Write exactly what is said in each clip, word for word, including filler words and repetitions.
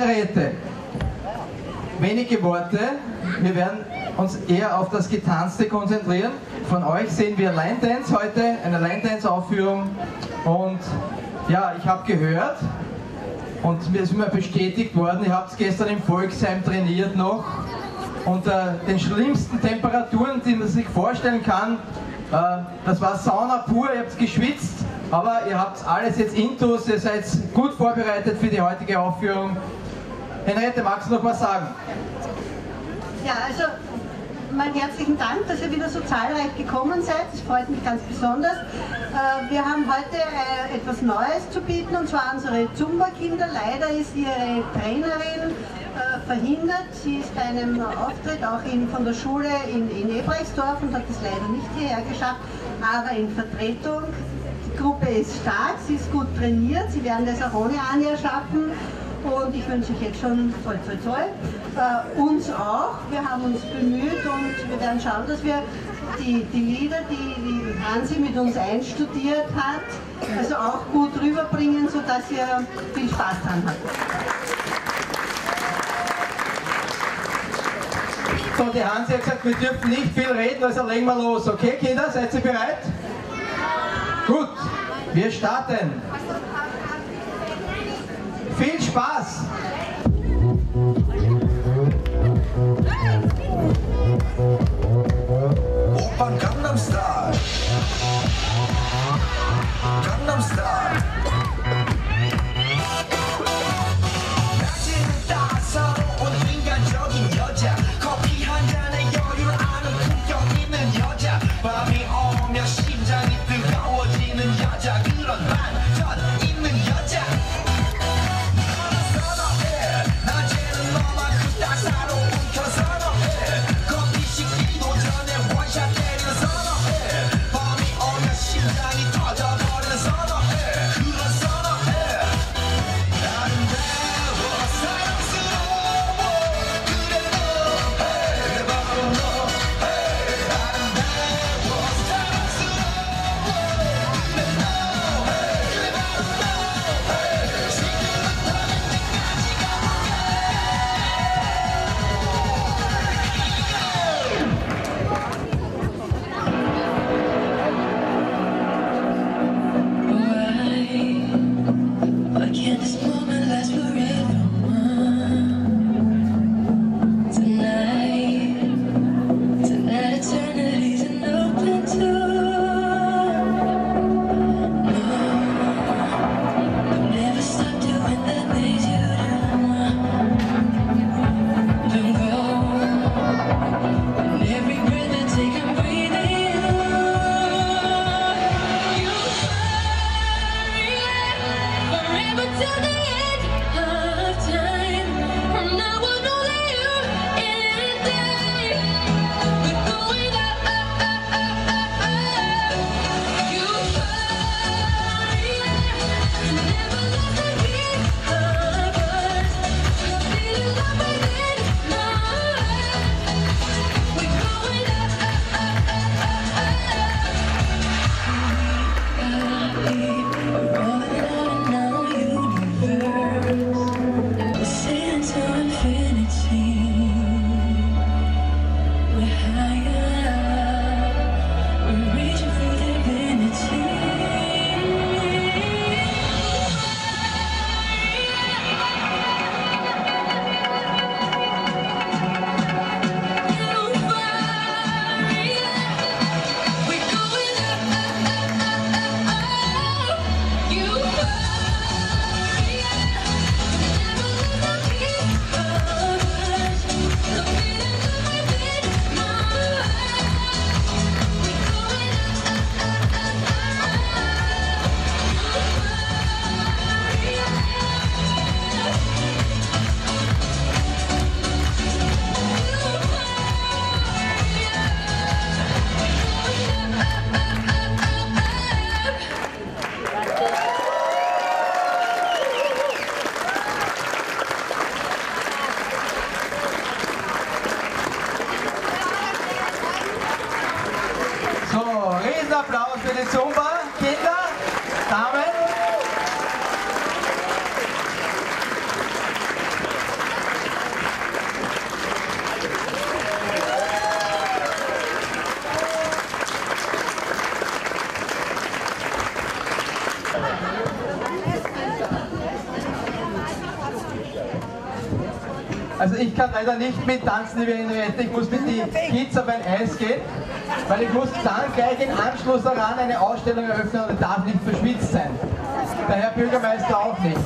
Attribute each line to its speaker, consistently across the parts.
Speaker 1: Henriette, wenige Worte, wir werden uns eher auf das Getanzte konzentrieren. Von euch sehen wir Line Dance heute, eine Line Dance Aufführung, und ja, ich habe gehört und mir ist mir bestätigt worden, ihr habt gestern im Volksheim trainiert noch, unter den schlimmsten Temperaturen, die man sich vorstellen kann. Das war Sauna pur, ihr habt geschwitzt, aber ihr habt alles jetzt intus, ihr seid gut vorbereitet für die heutige Aufführung. Henriette, magst du noch was sagen?
Speaker 2: Ja, also meinen herzlichen Dank, dass ihr wieder so zahlreich gekommen seid, das freut mich ganz besonders. Wir haben heute etwas Neues zu bieten, und zwar unsere Zumba-Kinder. Leider ist ihre Trainerin verhindert. Sie ist bei einem Auftritt auch in, von der Schule in, in Ebrechtsdorf und hat es leider nicht hierher geschafft, aber in Vertretung. Die Gruppe ist stark, sie ist gut trainiert, sie werden das auch ohne Anja schaffen, und ich wünsche euch jetzt schon toll, toll, toll. Äh, uns auch, wir haben uns bemüht und wir werden schauen, dass wir die, die Lieder, die, die Hansi mit uns einstudiert hat, also auch gut rüberbringen, sodass ihr viel Spaß dran habt.
Speaker 1: So, die Hansi hat gesagt, wir dürfen nicht viel reden, also legen wir los. Okay, Kinder, seid ihr bereit? Gut, wir starten. Viel Spaß!
Speaker 3: Opern Gangnam Style. Gangnam Style. 낮에는 따사로운 인간적인 여자, 커피 한 잔에 여유를 아는 품격 있는 여자, 밤이 오면 심장이 뜨거워지는 여자, 그런 반전 있는 여자.
Speaker 1: Applaus für die Zumba, Kinder, Damen. Also ich kann leider nicht mittanzen, liebe Henriette, ich muss mit den Kids auf ein Eis gehen, weil ich muss dann gleich im Anschluss daran eine Ausstellung eröffnen und ich darf nicht verschwitzt sein. Der Herr Bürgermeister auch nicht.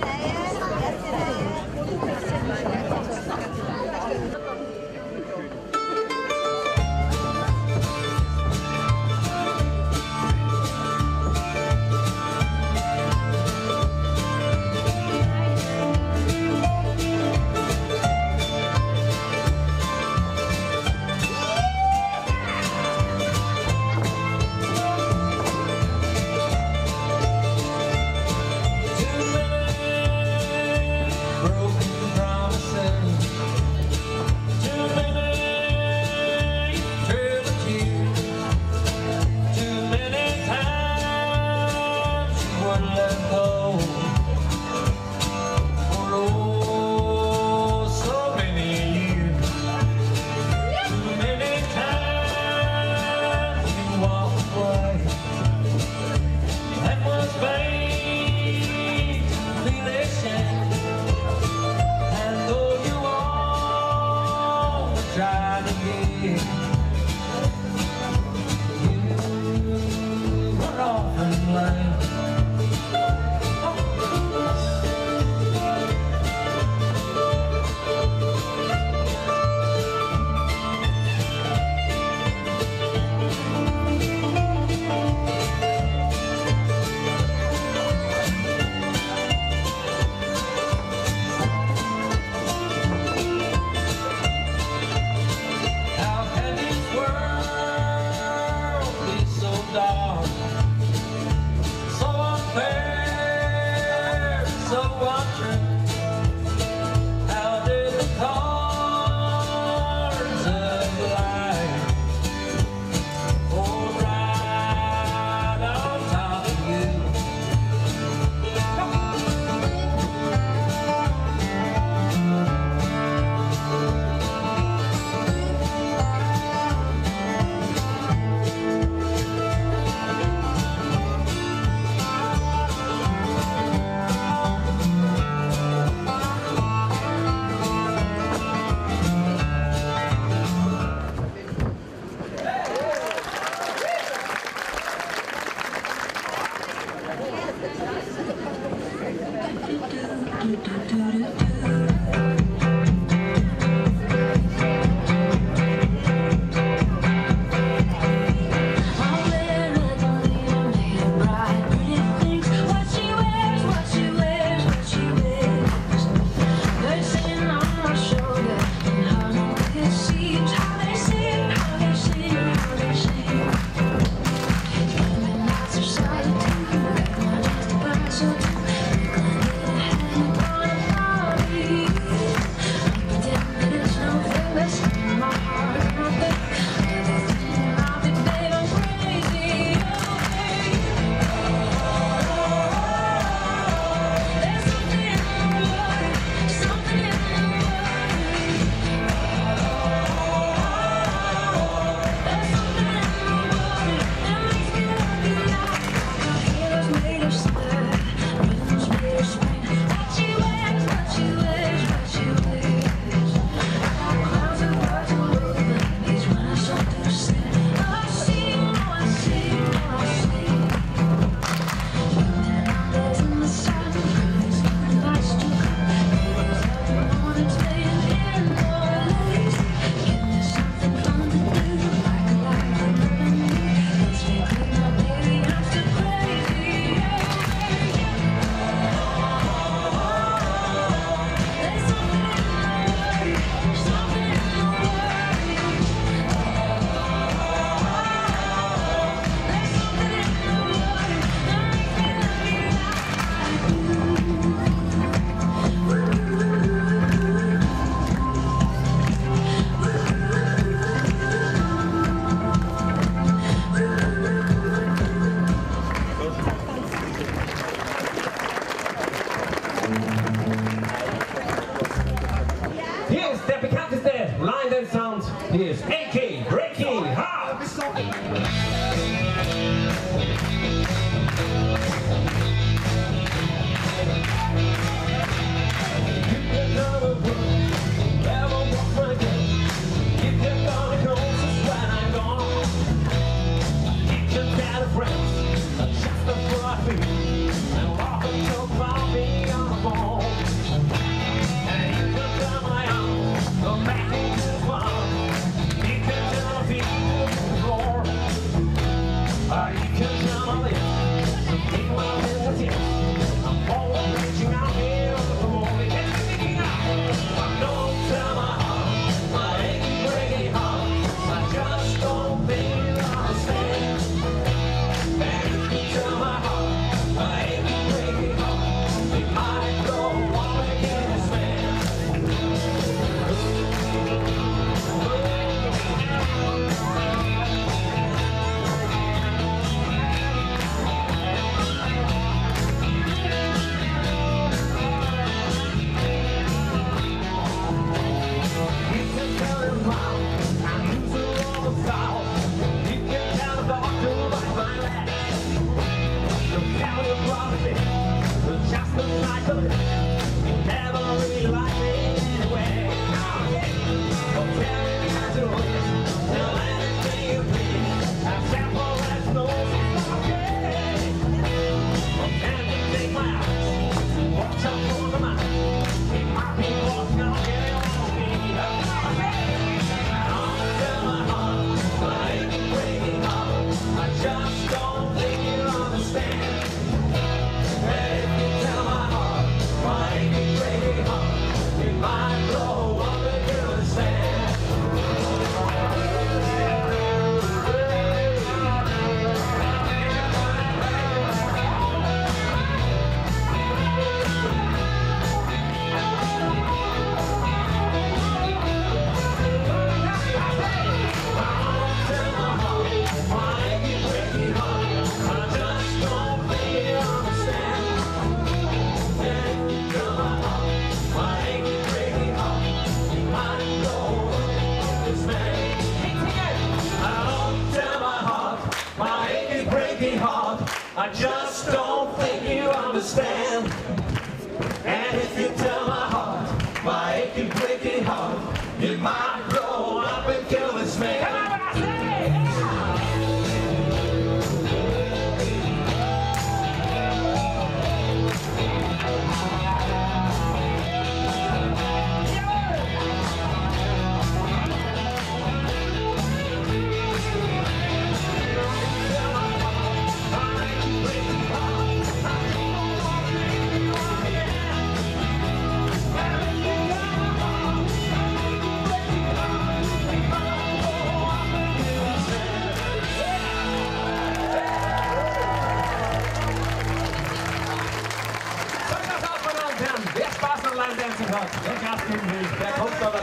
Speaker 4: Hier ist A K Breaking Hearts.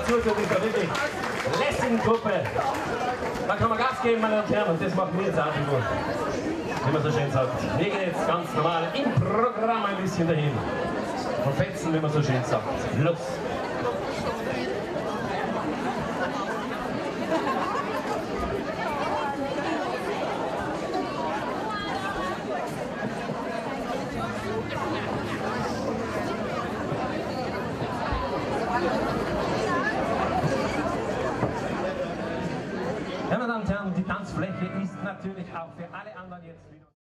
Speaker 4: dazu zu dieser wirklich lässigen Gruppe. Da kann man Gas geben, meine Damen und Herren, und das machen wir jetzt auch nur, wie man so schön sagt. Wir gehen jetzt ganz normal im Programm ein bisschen dahin. Verfetzen, wie man so schön sagt. Los! Ja, meine Damen und Herren, die Tanzfläche ist natürlich auch für alle anderen jetzt wieder...